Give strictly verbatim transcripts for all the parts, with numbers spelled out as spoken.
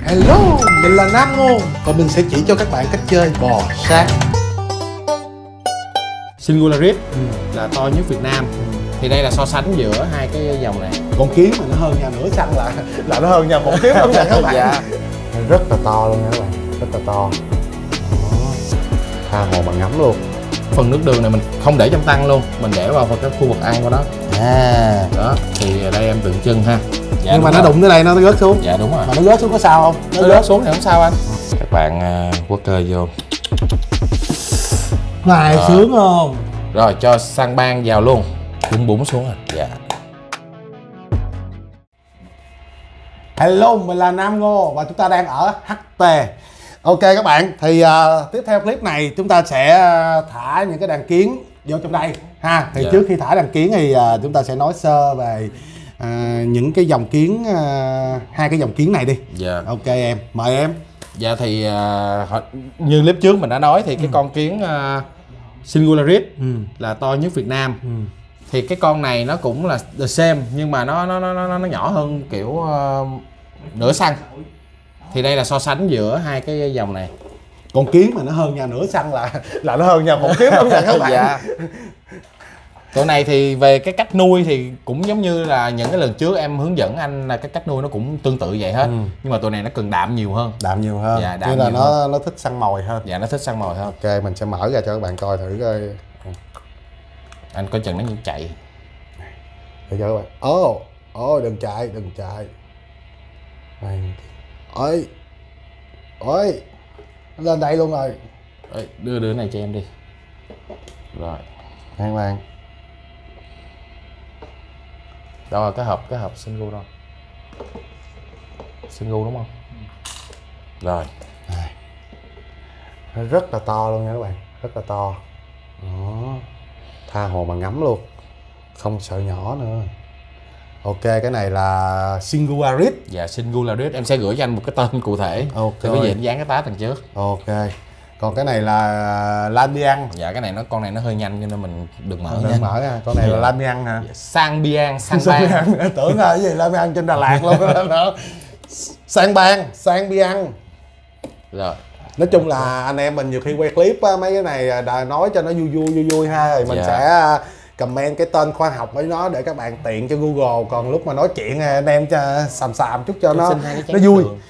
Hello, mình là Nam Ngô và mình sẽ chỉ cho các bạn cách chơi bò sát. Singularis ừ. là to nhất Việt Nam. ừ. Thì đây là so sánh giữa hai cái dòng này. Con kiến mà nó hơn nhau nửa xăng là là nó hơn nhau một kiến lắm nha các bạn. Dạ. Rất là to luôn nha các bạn, rất là to. Đó. Tha hồ mà ngắm luôn. Phần nước đường này mình không để trong tăng luôn, mình để vào cái khu vực ăn của nó. À, đó thì đây em tượng trưng ha. Dạ, nhưng mà nó đụng tới đây nó rớt xuống. Dạ đúng rồi. Mà nó rớt xuống có sao không? Nó, nó rớt xuống thì không sao anh. Các bạn uh, quất cơ vô. Này sướng không? Rồi cho xăng ban vào luôn. Búng búng xuống à. Dạ. Hello, mình là Nam Ngô và chúng ta đang ở hát tê. Ok các bạn, thì uh, tiếp theo clip này chúng ta sẽ thả những cái đàn kiến vô trong đây ha. Thì yeah. trước khi thả đàn kiến thì uh, chúng ta sẽ nói sơ về uh, những cái dòng kiến, uh, hai cái dòng kiến này đi. Yeah. Ok em, mời em. Dạ thì uh, như clip trước mình đã nói thì cái ừ. con kiến uh, Singularis ừ. là to nhất Việt Nam. ừ. Thì cái con này nó cũng là the same nhưng mà nó nó nó nó, nó nhỏ hơn kiểu uh, nửa xăng. Thì đây là so sánh giữa hai cái dòng này. Con kiến mà nó hơn nhau nửa xăng là là nó hơn nhau một kiến lắm nha các bạn. Dạ. Tụi này thì về cái cách nuôi thì cũng giống như là những cái lần trước em hướng dẫn anh là cái cách nuôi nó cũng tương tự vậy hết. ừ. Nhưng mà tụi này nó cần đạm nhiều hơn. Đạm nhiều hơn. Dạ, đạm chứ là nó hơn. nó thích săn mồi hơn. Dạ nó thích săn mồi hơn. Ok, mình sẽ mở ra cho các bạn coi thử coi. Anh coi chừng nó như chạy. Để cho các bạn. Ô, oh, ô oh, đừng chạy, đừng chạy. Đây. Ôi. Ôi. Nó lên đây luôn rồi. Ê, đưa đứa này cho em đi. Rồi. Các bạn. Đâu là cái hộp, cái hộp Singu đâu. Singu đúng không? Rồi. Nó rất là to luôn nha các bạn, rất là to. Đó. Tha hồ mà ngắm luôn, không sợ nhỏ nữa. Ok, cái này là Singularis. Dạ, Singularis. Em sẽ gửi cho anh một cái tên cụ thể. Ok. Thì cái gì anh dán cái tá đằng trước. Ok. Còn cái này là Lamian. Dạ, cái này nó con này nó hơi nhanh cho nên mình đừng mở đừng mở nha. Con này dạ. là Lamian hả? Dạ. Sang Bian, Sang Ban. Tưởng là cái gì Lamian trên Đà Lạt luôn đó. Sang Ban, Sang Bian. Rồi. Nói chung là anh em mình nhiều khi quay clip á, mấy cái này đã nói cho nó vui vui vui vui ha, rồi mình dạ. sẽ comment cái tên khoa học với nó để các bạn tiện cho Google. Còn lúc mà nói chuyện anh em cho xàm xàm chút cho nó nó vui. Đường.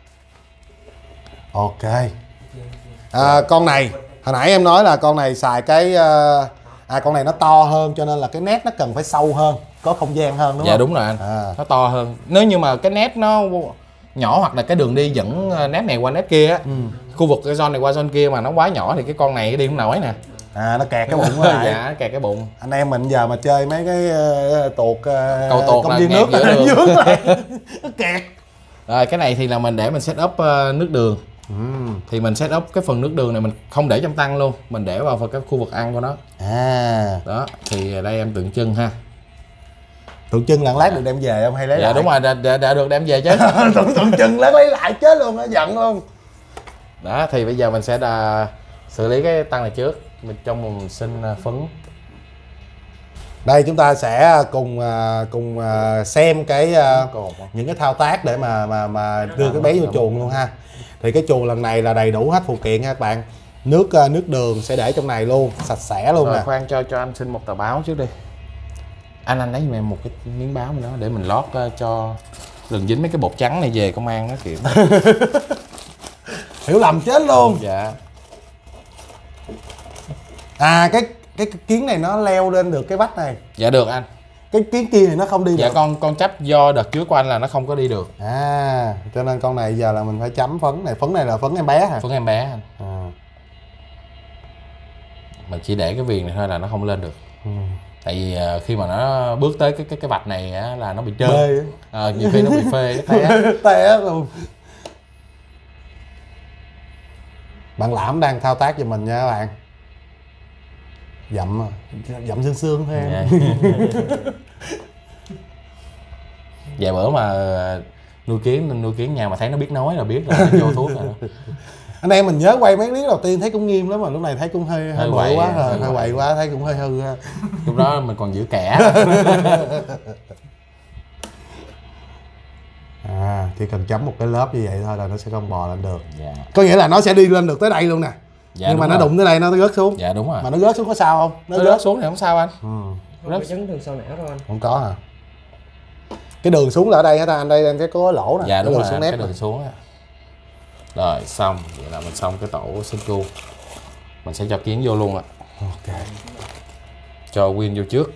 Ok. À, con này hồi nãy em nói là con này xài cái à con này nó to hơn cho nên là cái nét nó cần phải sâu hơn, có không gian hơn đúng dạ, không? Dạ đúng rồi anh. À. Nó to hơn. Nếu như mà cái nét nó nhỏ hoặc là cái đường đi dẫn nét này qua nét kia á, ừ. khu vực cái zone này qua zone kia mà nó quá nhỏ thì cái con này đi không nổi nè. À nó kẹt cái bụng lại. Dạ nó kẹt cái bụng. Anh em mình giờ mà chơi mấy cái uh, tuột uh, cầu tuột công viên nước giữa đường. Dướng lại. Nó kẹt. Rồi cái này thì là mình để mình set up uh, nước đường. ừ. Thì mình set up cái phần nước đường này mình không để trong tăng luôn, mình để vào cái khu vực ăn của nó. À đó thì đây em tượng trưng ha. Tượng trưng là lát được đem về không hay lấy dạ, lại? Đúng rồi, đã, đã, đã được đem về chứ. tượng, tượng trưng lát lấy lại chết luôn, nó giận luôn. Đó thì bây giờ mình sẽ đà, xử lý cái tăng này trước. Mình trong mình xin phấn. Đây chúng ta sẽ cùng cùng xem cái những cái thao tác để mà mà mà đưa cái bé vô chuồng luôn ha. Thì cái chuồng lần này là đầy đủ hết phụ kiện nha các bạn. Nước nước đường sẽ để trong này luôn, sạch sẽ luôn nè. Khoan cho cho anh xin một tờ báo trước đi. Anh anh lấy giùm em một cái miếng báo nữa để mình lót uh, cho đừng dính mấy cái bột trắng này về công an nó kiểu. Hiểu lầm chết luôn. Dạ. À cái cái kiến này nó leo lên được cái vách này. Dạ được anh. Cái kiến kia thì nó không đi dạ, được. Dạ con con chấp do đợt trước của anh là nó không có đi được. À cho nên con này giờ là mình phải chấm phấn này. Phấn này là phấn em bé hả? Phấn em bé anh. À. Mình chỉ để cái viền này thôi là nó không lên được. Ừ. Tại vì uh, khi mà nó bước tới cái cái cái vạch này á, là nó bị trơn. À, nhiều khi nó bị phê té. Té luôn. Bạn Lãm đang thao tác cho mình nha các bạn. Dậm dậm xương xương thôi em. Dạ. Dạ bữa mà nuôi kiến nuôi kiến nhà mà thấy nó biết nói là biết là nó vô thuốc rồi đó. Anh em mình nhớ quay mấy clip đầu tiên thấy cũng nghiêm lắm mà lúc này thấy cũng hơi hơi bự quá rồi, hơi quậy quá thấy cũng hơi hư ha. Lúc đó mình còn giữ kẻ. À, chỉ cần chấm một cái lớp như vậy thôi là nó sẽ không bò lên được. Dạ. Có nghĩa là nó sẽ đi lên được tới đây luôn nè. Dạ, nhưng mà nó rồi. đụng tới đây nó rớt xuống. Dạ đúng rồi. Mà nó rớt xuống có sao không? Nó, nó rớt xuống thì không sao anh. Ừ. Không có chấn thương sau não đâu anh. Không có hả? Cái đường xuống là ở đây hả ta? Anh đây đang cái có lỗ nè. Dạ đúng cái rồi, đường xuống cái nét đường xuống á. Rồi xong, vậy là mình xong cái tổ Senku. Mình sẽ cho kiến vô luôn ạ. Ok. Cho Win vô trước.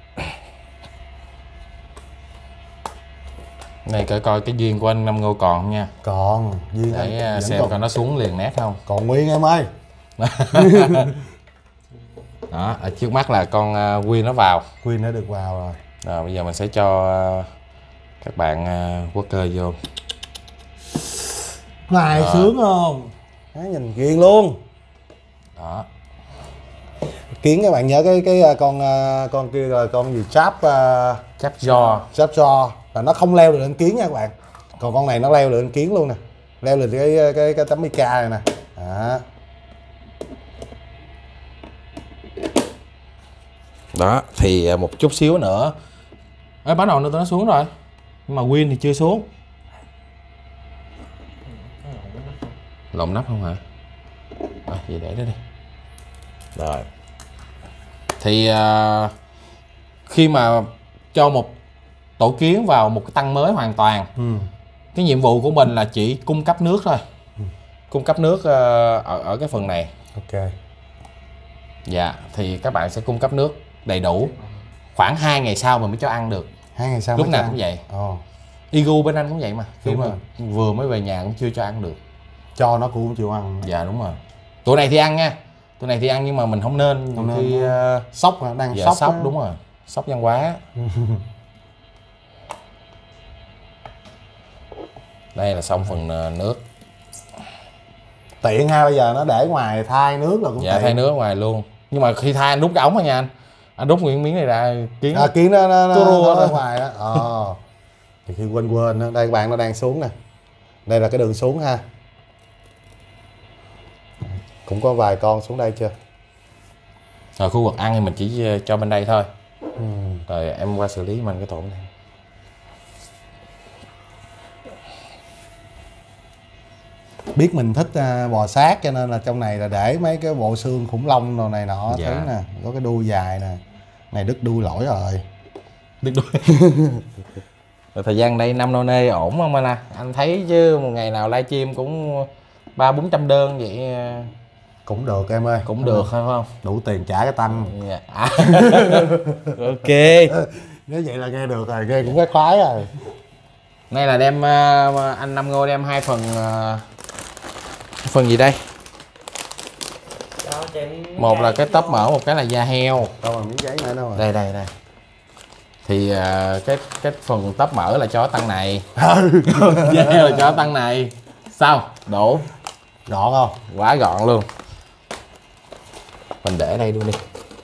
Này coi coi cái duyên của anh Năm Ngô còn không nha. Còn duyên Để anh, xem còn, coi nó xuống liền nét không. còn nguyên em ơi. Đó, ở trước mắt là con uh, Win nó vào. Queen đã được vào rồi. Rồi bây giờ mình sẽ cho uh, các bạn uh, worker vô. Này Đó. sướng không? Đấy, nhìn ghiền luôn. Đó. Kiến các bạn nhớ cái cái con con kia rồi, con gì cháp uh, Chắp giò. cháp giò là nó không leo được lên kiến nha các bạn. Còn con này nó leo được lên kiến luôn nè. Leo lên cái cái cái tấm mica này nè. Đó. Đó, thì một chút xíu nữa. Ê, bắt đầu nó nó xuống rồi. Nhưng mà Win thì chưa xuống. Lồng nắp không hả? Rồi, vậy để đó đi. Rồi. Thì uh, khi mà cho một tổ kiến vào một cái tăng mới hoàn toàn, Ừ. cái nhiệm vụ của mình là chỉ cung cấp nước thôi. Ừ. Cung cấp nước uh, ở, ở cái phần này. Ok. Dạ, thì các bạn sẽ cung cấp nước đầy đủ. Khoảng hai ngày sau mình mới cho ăn được. Hai ngày sau Lúc mới nào cho cũng ăn. vậy. Ồ. Igu bên anh cũng vậy mà. Khi Đúng mà rồi. vừa mới về nhà cũng chưa cho ăn được. Cho nó cũng không chịu ăn. Dạ đúng rồi. Tụi này thì ăn nha. Tụi này thì ăn nhưng mà mình không nên. Không nên. Khi uh, Sốc hả? Đang dạ, sốc. sốc á. đúng rồi. Sốc văn hóa. Đây là xong phần uh, nước. Tiện ha, bây giờ nó để ngoài thay nước là cũng Dạ tiện. thay nước ngoài luôn. Nhưng mà khi thay anh rút cái ống thôi nha anh. Anh rút nguyên miếng này ra kiến. À, kiến nó nó, nó, Tua rua nó ra thôi. ngoài đó. Ờ. Thì khi quên quên đó. Đây các bạn, nó đang xuống nè. Đây là cái đường xuống ha. Cũng có vài con xuống đây chưa? Rồi khu vực ăn thì mình chỉ uh, cho bên đây thôi. Ừ. Rồi em qua xử lý mình cái tổ này. Biết mình thích uh, bò sát cho nên là trong này là để mấy cái bộ xương khủng long đồ này nọ. Dạ. Thấy nè, có cái đuôi dài nè. Này đứt đuôi lỗi rồi. Đứt đuôi. Rồi thời gian đây năm nô nê ổn không anh à? Anh thấy chứ một ngày nào livestream cũng ba bốn trăm đơn vậy Cũng được em ơi. cũng được phải không? Đủ tiền trả cái tăng. Dạ. À. Ok. Nếu vậy là nghe được rồi, nghe cũng cái khoái rồi. Đây là đem uh, anh Năm Ngô đem hai phần uh, phần gì đây? Đó, cho em Một là cái cái tóc mỡ, một cái là da heo. Đâu mà miếng giấy nữa đâu rồi. Đây đây đây. Thì uh, cái cái phần tóc mỡ là cho tăng này. Da heo là cho tăng này. Sao? Đủ. Gọn không? Quá gọn luôn. Mình để đây luôn đi.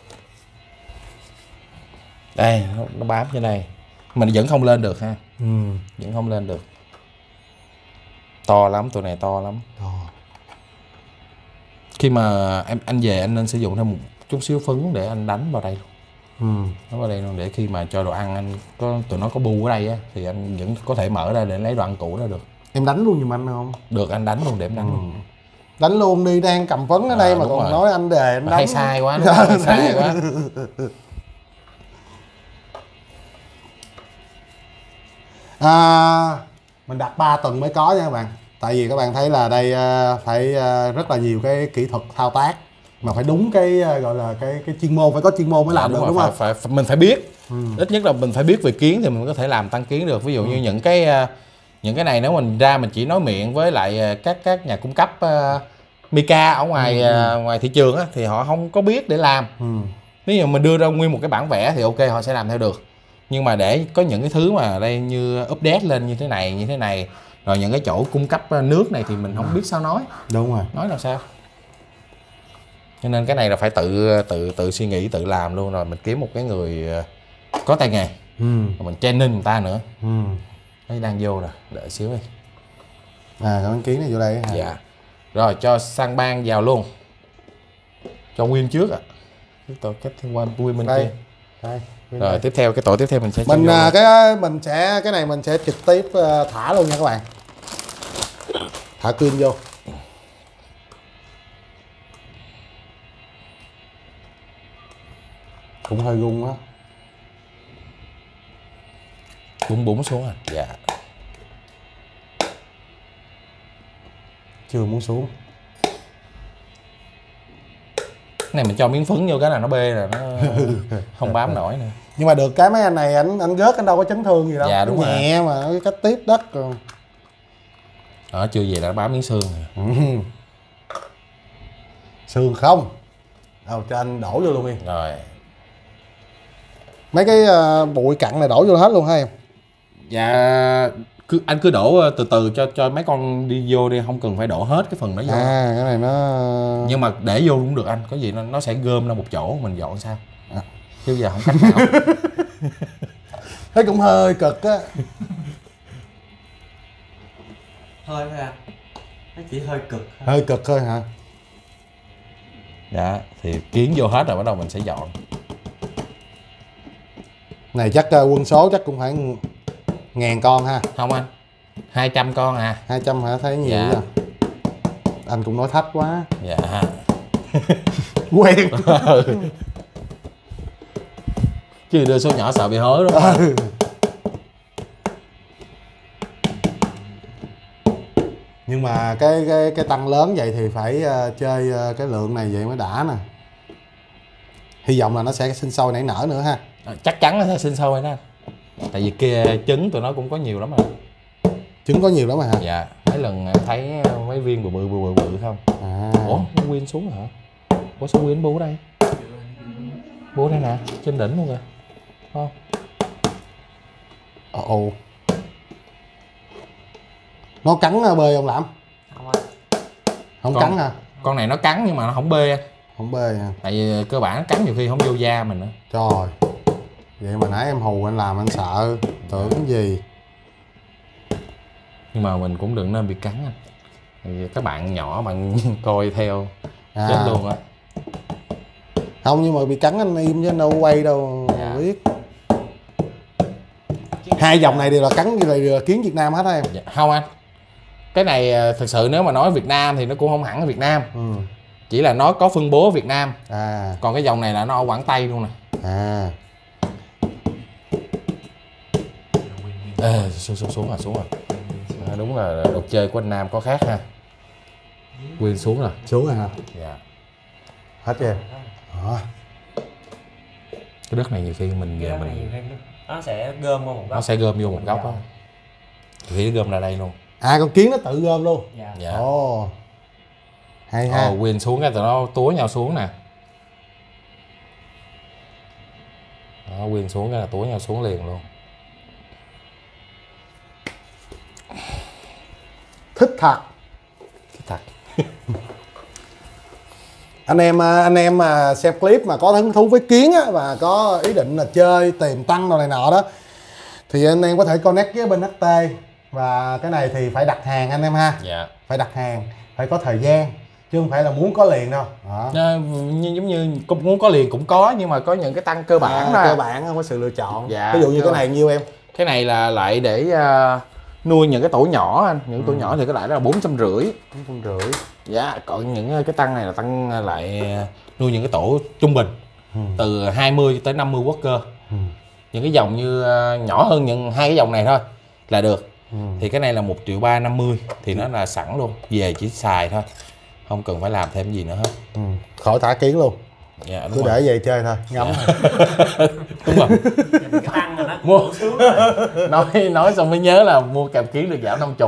Đây, nó, nó bám trên đây. Mình vẫn không lên được ha. Ừ. Vẫn không lên được. To lắm, tụi này to lắm. Ờ. Khi mà em anh về anh nên sử dụng thêm một chút xíu phấn để anh đánh vào đây luôn. Ừ. Đánh vào đây luôn để khi mà cho đồ ăn anh có tụi nó có bu ở đây á thì anh vẫn có thể mở ra để lấy đồ ăn cũ ra được. Em đánh luôn giùm anh không? Được anh đánh luôn để em đánh Ừ. luôn. Đánh luôn đi, đang cầm phấn ở À, đây mà đúng còn rồi. nói anh đề anh đánh. Hay sai quá, đúng không? Hay sai quá. À, mình đặt ba tuần mới có nha các bạn. Tại vì các bạn thấy là đây à, phải à, rất là nhiều cái kỹ thuật thao tác mà phải đúng cái à, gọi là cái cái chuyên môn, phải có chuyên môn mới Dạ, làm được rồi, đúng phải, không? phải, phải mình phải biết. Ừ. Ít nhất là mình phải biết về kiến thì mình có thể làm tăng kiến được. Ví dụ như những cái uh, những cái này nếu mình ra mình chỉ nói miệng với lại uh, các các nhà cung cấp uh, mica ở ngoài Ừ, uh, ngoài thị trường á, thì họ không có biết để làm. Ừ. Ví dụ mình đưa ra nguyên một cái bản vẽ thì ok họ sẽ làm theo được. Nhưng mà để có những cái thứ mà đây như update lên như thế này như thế này, rồi những cái chỗ cung cấp uh, nước này thì mình không biết sao nói. Đúng rồi. Nói làm sao. Cho nên cái này là phải tự tự tự suy nghĩ tự làm luôn, rồi mình kiếm một cái người uh, có tay nghề. Ừ. Rồi mình training người ta nữa. Ừ. Thấy đang vô rồi, đợi xíu đi. À, con kiến này vô đây hả? Dạ. Rồi cho sang ban vào luôn. Cho Nguyên trước ạ. À. Tôi cách qua Nguyên bên Đây. kia. Đây, Rồi tiếp theo cái tổ tiếp theo mình sẽ mình cho vô à, luôn. cái mình sẽ cái này mình sẽ trực tiếp à, thả luôn nha các bạn. Thả pin vô. Cũng hơi rung á. Búng búng xuống à? Dạ. Chưa muốn xuống. Cái này mình cho miếng phấn vô cái là nó bê là nó không bám nổi nữa. Nhưng mà được cái mấy anh này anh anh rớt anh đâu có chấn thương gì đâu. Dạ, đúng rồi. Nhẹ mà cái cách tiếp đất rồi. Đó, chưa về đã bám miếng xương rồi. Ừ. Xương không. Đâu cho anh đổ vô luôn đi. Rồi. Mấy cái uh, bụi cặn này đổ vô hết luôn ha em. Dạ, cứ anh cứ đổ từ từ cho cho mấy con đi vô đi, không cần phải đổ hết cái phần đó vô. À cái này nó Nhưng mà để vô cũng được anh, có gì nó nó sẽ gom ra một chỗ mình dọn sao. À. Chứ giờ không cách nào. thấy cũng hơi cực á. Hơi thôi à. Nó chỉ hơi cực. Hơi cực thôi hả? Dạ, thì kiến vô hết rồi bắt đầu mình sẽ dọn. Này chắc uh, quân số chắc cũng phải ngàn con ha. Không anh, hai trăm con à. Hai trăm hả? Thấy nhiều Dạ. vậy. Anh cũng nói thách quá. Dạ. Quen. Chứ đưa số nhỏ sợ bị hối đúng không? Ừ. Nhưng mà cái cái cái tăng lớn vậy thì phải uh, chơi uh, cái lượng này vậy mới đã nè. Hy vọng là nó sẽ sinh sôi nảy nở nữa ha. À, chắc chắn nó sẽ sinh sôi đó anh. Tại vì kia trứng tụi nó cũng có nhiều lắm rồi. Trứng có nhiều lắm mà hả? Dạ, mấy lần thấy mấy viên bự bự bự bự bự không. À. Ủa, nó quyên xuống hả? Ủa sao quyên bố đây? Bố đây nè, trên đỉnh luôn kìa. Không? Ồ ồ. Nó cắn uh, bơi không Lãm? Không anh. Không Con- cắn hả? Con này nó cắn nhưng mà nó không bê anh. Không bơi hả? Tại vì cơ bản nó cắn nhiều khi không vô da mình nữa. Trời. Vậy mà nãy em hù anh làm anh sợ. Tưởng cái gì? Nhưng mà mình cũng đừng nên bị cắn anh. Tại vì các bạn nhỏ bạn coi theo À. chết luôn á. Không nhưng mà bị cắn anh im chứ anh đâu có quay đâu. Dạ. Biết. Hai dòng này đều là cắn như là kiến Việt Nam hết á em. Dạ, không anh. Cái này à, thực sự nếu mà nói Việt Nam thì nó cũng không hẳn ở Việt Nam. Ừ. Chỉ là nó có phân bố ở Việt Nam. À. Còn cái dòng này là nó ở Quảng Tây luôn nè. À. Ê, xuống xuống xuống rồi xuống rồi. À, đúng là đồ chơi của anh Nam có khác ha. Quyên xuống rồi. Xuống rồi hả? Dạ. Hết chưa? Đó. Cái đất này nhiều khi mình Cái về đó này mình thêm nó- nó sẽ gom vào một nó góc. sẽ gom vô một góc á. Thì nó gom ra đây luôn. À con kiến nó tự gom luôn. Dạ. Dạ. Ồ. Hay ha. Ồ, Quyên xuống cái tụi nó túa nhau xuống nè. Đó, Quyên xuống cái là túa nhau xuống liền luôn. Thích thật. Thích thật. Anh em anh em mà xem clip mà có hứng thú với kiến á và có ý định là chơi tìm tăng đồ này nọ đó thì anh em có thể connect với bên hát tê và cái này thì phải đặt hàng anh em ha. Dạ. Phải đặt hàng, phải có thời gian chứ không phải là muốn có liền đâu. Đó. Nó, như, giống như cũng muốn có liền cũng có nhưng mà có những cái tăng cơ bản À, đó. cơ bản không có sự lựa chọn. Dạ, Ví dụ như cơ cái bản. này nhiêu em? Cái này là lại để uh, nuôi những cái tổ nhỏ anh, những tổ nhỏ thì cái lại đó là bốn trăm rưỡi. bốn trăm rưỡi. Dạ, còn những cái tăng này là tăng lại nuôi những cái tổ trung bình. Ừ. Từ hai mươi tới năm mươi worker. Ừ. Những cái dòng như uh, nhỏ hơn những hai cái dòng này thôi là được. Ừ. Thì cái này là một triệu ba năm mươi thì nó là sẵn luôn, về chỉ xài thôi. Không cần phải làm thêm gì nữa hết. Ừ. Khỏi thả kiến luôn. Dạ, đúng cứ rồi. để về chơi thôi, ngắm. Dạ. Đúng rồi. Cái tăng rồi nó Mua cũng xuống rồi. nói nói xong mới nhớ là mua kèm kiến được giảm năm mươi.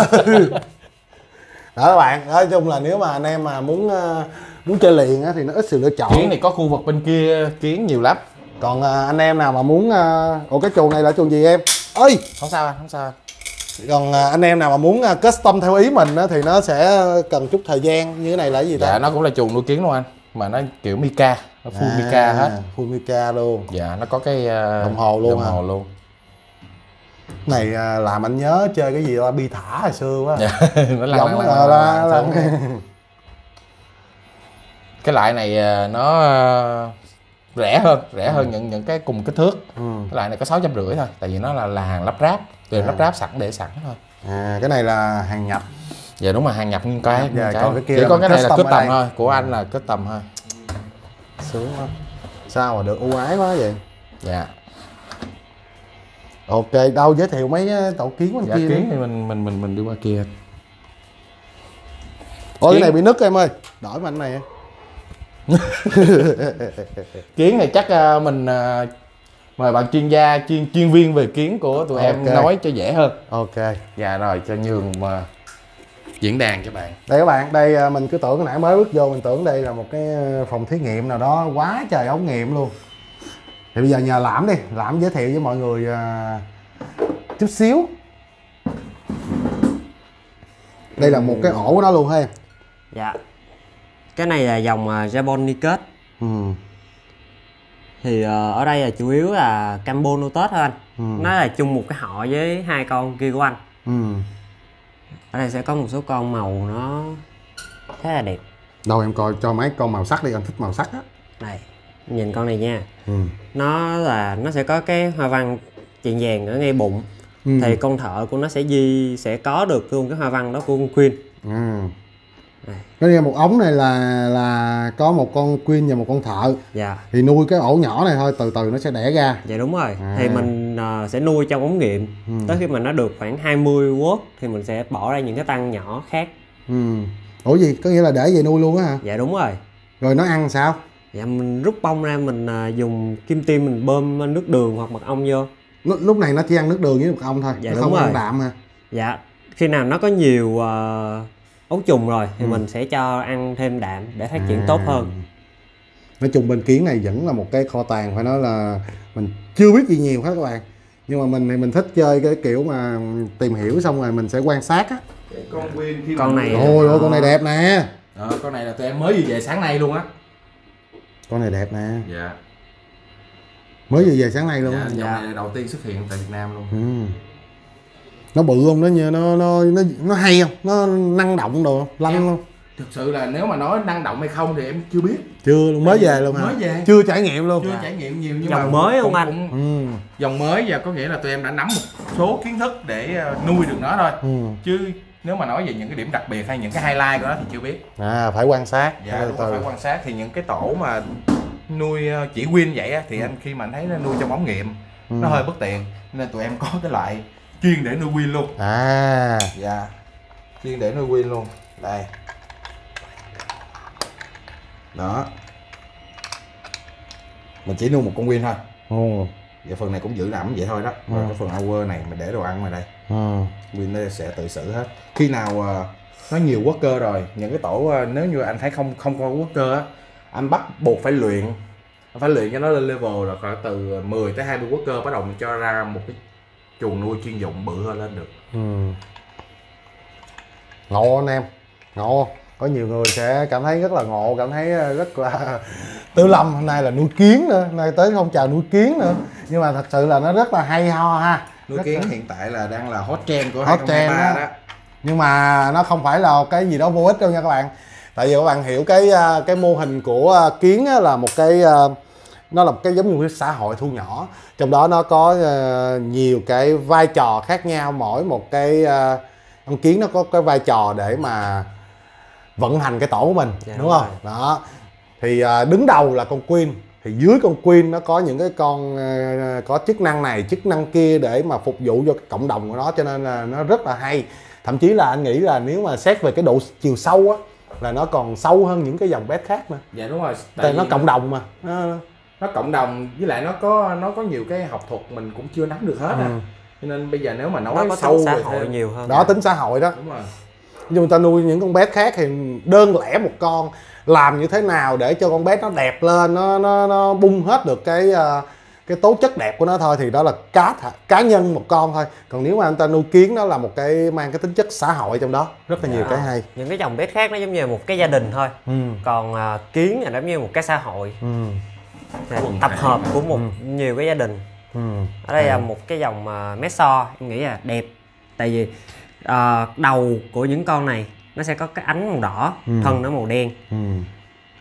Đó các bạn, nói chung là nếu mà anh em mà muốn uh, muốn chơi liền á thì nó ít sự lựa chọn. Kiến này có khu vực bên kia kiến nhiều lắm. Còn uh, anh em nào mà muốn uh, ủa cái chuồng này là chuồng gì em? Ơi, Không sao anh, không sao anh. còn uh, anh em nào mà muốn uh, custom theo ý mình á thì nó sẽ cần chút thời gian. Như cái này là cái gì ta? Dạ, nó cũng là chuồng nuôi kiến luôn anh, mà nó kiểu Mica, nó full À, Mica hết. Full Mica luôn. Dạ, nó có cái uh, Đồng hồ luôn đồng hả? hồ luôn. Này uh, làm anh nhớ chơi cái gì đó bi thả hồi xưa quá. Dạ, nó lăn Giống lăn là lăn là, lăn là, xuống. Cái loại này uh, nó uh, rẻ hơn rẻ hơn những những cái cùng kích thước. Ừ. Cái loại này có sáu trăm rưỡi thôi, tại vì nó là là hàng lắp ráp, từ À. lắp ráp sẵn để sẵn thôi. À, cái này là hàng nhập. Dạ đúng là hàng nhập nguyên cái, Dạ, nguyên cái. còn cái kia Chỉ là có cái này là custom custom ở đây. thôi, của anh là custom thôi. Sướng quá. Sao mà được ưu ái quá vậy? Dạ. Ok, đâu giới thiệu mấy tổ kiến bên Dạ kia kiến đi. thì mình mình mình mình đi qua kia. Ôi cái Kiến. này bị nứt em ơi. Đổi mà anh này. Kiến này chắc uh, mình uh, mời bạn chuyên gia chuyên chuyên viên về kiến của tụi em Ok. nói cho dễ hơn. Ok. Dạ rồi, cho nhường mà diễn đàn cho bạn. Đây các bạn, đây à, mình cứ tưởng nãy mới bước vô mình tưởng đây là một cái phòng thí nghiệm nào đó quá trời ống nghiệm luôn. Thì bây giờ nhờ Lãm đi, Lãm giới thiệu với mọi người à, chút xíu. Đây là một cái ổ của nó luôn ha em. Dạ. Cái này là dòng uh, Japonicus. Ừ. Thì uh, ở đây là chủ yếu là Cambonotus thôi anh. Ừ. Nó là chung một cái họ với hai con kia của anh. Ừ. Ở đây sẽ có một số con màu nó khá là đẹp. Đâu em coi cho mấy con màu sắc đi, anh thích màu sắc á. Đây, nhìn con này nha. Ừ. Nó là nó sẽ có cái hoa văn chạm vàng ở ngay bụng. Ừ. Thì con thợ của nó sẽ di sẽ có được luôn cái hoa văn đó của con Queen. Ừ. Đây. Cái này một ống này là là có một con Queen và một con thợ. Dạ. Thì nuôi cái ổ nhỏ này thôi, từ từ nó sẽ đẻ ra. Dạ đúng rồi. À. Thì mình uh, sẽ nuôi trong ống nghiệm. Ừ. Tới khi mà nó được khoảng hai mươi watt thì mình sẽ bỏ ra những cái tăng nhỏ khác. Ừ. Ủa gì? Có nghĩa là để về nuôi luôn á hả? Dạ đúng rồi. Rồi nó ăn sao? Dạ mình rút bông ra, mình uh, dùng kim tiêm mình bơm nước đường hoặc mật ong vô. Lúc, lúc này nó chỉ ăn nước đường với mật ong thôi, Dạ nó đúng không rồi. ăn đạm hả? Dạ. Khi nào nó có nhiều uh, ấu trùng rồi thì Ừ. mình sẽ cho ăn thêm đạm để phát triển À. tốt hơn. Nói chung bên kiến này vẫn là một cái kho tàng, phải nói là mình chưa biết gì nhiều hết các bạn. Nhưng mà mình thì mình thích chơi cái kiểu mà tìm hiểu xong rồi mình sẽ quan sát á. Con Queen khi Con này- Ôi ôi con này đẹp nè. Ờ, con này là tụi em mới vừa về sáng nay luôn á. Con này đẹp nè. Dạ. Mới vừa về sáng nay luôn Dạ, á. dòng Dạ. này là đầu tiên xuất hiện tại Việt Nam luôn. Ừ. Nó bự không? Nó như nó nó nó nó hay không? Nó năng động đồ không? Lanh Em- không? Thực sự là nếu mà nói năng động hay không thì em chưa biết. Chưa luôn, mới về luôn hả? Mới về. Chưa trải nghiệm luôn. Chưa trải nghiệm nhiều nhưng Dòng mà mới không cũng- anh? cũng- Ừ. Dòng mới và có nghĩa là tụi em đã nắm một số kiến thức để ờ, nuôi được nó thôi. Ừ. Chứ nếu mà nói về những cái điểm đặc biệt hay những cái highlight của nó thì chưa biết. À phải quan sát. Dạ từ đúng từ. rồi, phải quan sát. Thì những cái tổ mà nuôi ờ, chỉ Win vậy á, thì anh khi mà anh thấy nó nuôi trong ống nghiệm Ừ. nó hơi bất tiện, nên tụi em có cái loại chuyên để nuôi Win luôn. À. Dạ, chuyên để nuôi Win luôn. Đây. Đó. Mình chỉ nuôi một con Win thôi. Ừ. Vậy phần này cũng giữ ẩm vậy thôi đó. Rồi Ừ. cái phần hour này mình để đồ ăn vào đây. Ừ. Win nó sẽ tự xử hết. Khi nào ờ, nó nhiều worker rồi, những cái tổ ờ, nếu như anh thấy không không có worker á, anh bắt buộc phải luyện. Anh phải luyện cho nó lên level là khoảng từ mười tới hai mươi worker bắt đầu mình cho ra một cái chuồng nuôi chuyên dụng bự hơn lên được. Ừ. Ngộ anh em, ngộ. Có nhiều người sẽ cảm thấy rất là ngộ, cảm thấy rất là Tư Lâm hôm nay là nuôi kiến nữa, hôm nay tới phong trào nuôi kiến nữa. Nhưng mà thật sự là nó rất là hay ho ha. Nuôi Rất kiến là- hiện tại là đang là hot trend của Hot hai không hai ba trend đó. đó. Nhưng mà nó không phải là cái gì đó vô ích đâu nha các bạn. Tại vì các bạn hiểu cái cái mô hình của kiến á, là một cái nó là một cái giống như một cái xã hội thu nhỏ, trong đó nó có nhiều cái vai trò khác nhau, mỗi một cái con kiến nó có cái vai trò để mà vận hành cái tổ của mình. Dạ, đúng đúng không? rồi. Đó thì đứng đầu là con Queen, thì dưới con Queen nó có những cái con có chức năng này chức năng kia để mà phục vụ cho cái cộng đồng của nó, cho nên là nó rất là hay. Thậm chí là anh nghĩ là nếu mà xét về cái độ chiều sâu á là nó còn sâu hơn những cái dòng pet khác nữa. Dạ đúng rồi. Tại nó vì cộng đồng mà nó, nó cộng đồng, với lại nó có nó có nhiều cái học thuật mình cũng chưa nắm được hết Ừ. à. Cho nên bây giờ nếu mà nói Nó có sâu tính xã về hội thêm- nhiều hơn. đó tính xã hội đó. Đúng rồi. Nhưng người ta nuôi những con pet khác thì đơn lẻ một con, làm như thế nào để cho con pet nó đẹp lên, nó nó nó bung hết được cái uh, cái tố chất đẹp của nó thôi, thì đó là cá cá nhân một con thôi. Còn nếu mà anh ta nuôi kiến, nó là một cái mang cái tính chất xã hội trong đó, rất là nhiều cái hay. Những cái dòng pet khác nó giống như một cái gia đình thôi. Ừ. Còn à, kiến là giống như một cái xã hội, Ừ. là tập hợp của một nhiều cái gia đình. Ừ. Ở đây là một cái dòng uh, Meso, em nghĩ là đẹp. Tại vì à, đầu của những con này nó sẽ có cái ánh màu đỏ, Ừ. thân nó màu đen. Ừ.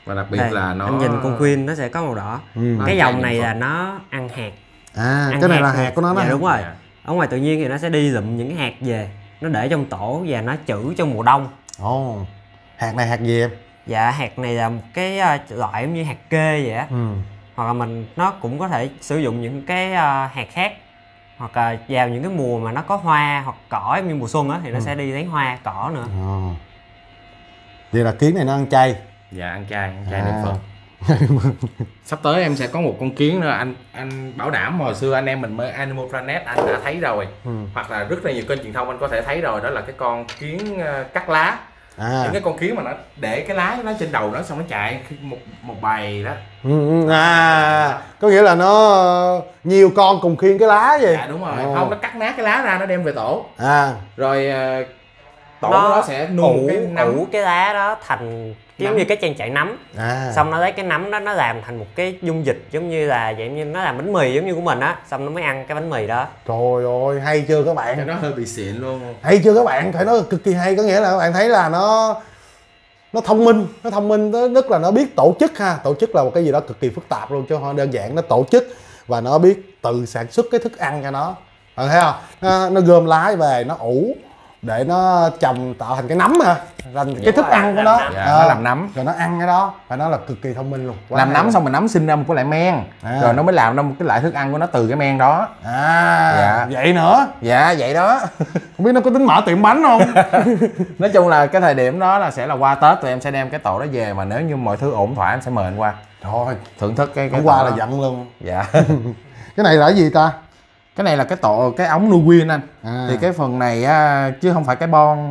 Và đặc biệt Đây, là nó anh nhìn con Queen nó sẽ có màu đỏ. Ừ. Cái Nó dòng chạy này những là phần. nó ăn hạt. À, Ăn cái này là luôn. hạt của nó đó. Dạ đúng rồi. Dạ. Ở ngoài tự nhiên thì nó sẽ đi lụm những cái hạt về, nó để trong tổ và nó trữ trong mùa đông. Ồ. Hạt này hạt gì em? Dạ hạt này là một cái uh, loại giống như hạt kê vậy á. Ừ. Hoặc là mình nó cũng có thể sử dụng những cái uh, hạt khác. Hoặc là vào những cái mùa mà nó có hoa hoặc cỏ giống như mùa xuân á thì nó Ừ. sẽ đi lấy hoa cỏ nữa. Ồ. Vậy là kiến này nó ăn chay. Dạ ăn chay, ăn chay À. niệm Phật. Sắp tới em sẽ có một con kiến nữa, anh anh bảo đảm hồi xưa anh em mình mới Animal Planet anh đã thấy rồi. Ừ. Hoặc là rất là nhiều kênh truyền thông anh có thể thấy rồi, đó là cái con kiến uh, cắt lá. À. Những cái con kiến mà nó để cái lá nó trên đầu nó xong nó chạy một một bầy đó. Ừ, ừ. À, có nghĩa là nó ờ, nhiều con cùng khiêng cái lá vậy. Dạ đúng rồi. Ồ. Không, nó cắt nát cái lá ra nó đem về tổ. À. Rồi uh, tổ Nó của nó sẽ nuôi một ủ, cái nấm. ủ cái lá đó thành giống Nấm. như cái trang trại nấm. À. Xong nó lấy cái nấm đó nó làm thành một cái dung dịch giống như là dạng như nó làm bánh mì giống như của mình á, xong nó mới ăn cái bánh mì đó. Trời ơi, hay chưa các Cái bạn? nó hơi bị xịn luôn. Hay chưa các bạn? Phải nói cực kỳ hay, có nghĩa là các bạn thấy là nó nó thông minh, nó thông minh tới mức là nó biết tổ chức ha. Tổ chức là một cái gì đó cực kỳ phức tạp luôn chứ không đơn giản, nó tổ chức và nó biết tự sản xuất cái thức ăn cho nó. Bạn thấy không? Nó, nó gom lá về, nó ủ để nó trồng tạo thành cái nấm ha, thành cái thức rồi, ăn của làm nó. nấm. Dạ, Ờ, nó làm nấm. rồi nó ăn cái đó, phải nói là cực kỳ thông minh luôn. Quá Làm hay nấm luôn. xong rồi nấm sinh ra một cái loại men. À. Rồi nó mới làm ra một cái loại thức ăn của nó từ cái men đó. À, Dạ. vậy nữa. Dạ vậy đó. Không biết nó có tính mở tiệm bánh không? Nói chung là cái thời điểm đó là sẽ là qua Tết tụi em sẽ đem cái tổ đó về, mà nếu như mọi thứ ổn thỏa em sẽ mời anh qua Thôi, thưởng thức cái cái hôm qua tổ là đó. giận luôn. Dạ. Cái này là cái gì ta? Cái này là cái tổ cái ống nuôi quyên anh. À. Thì cái phần này á, chứ không phải cái bon.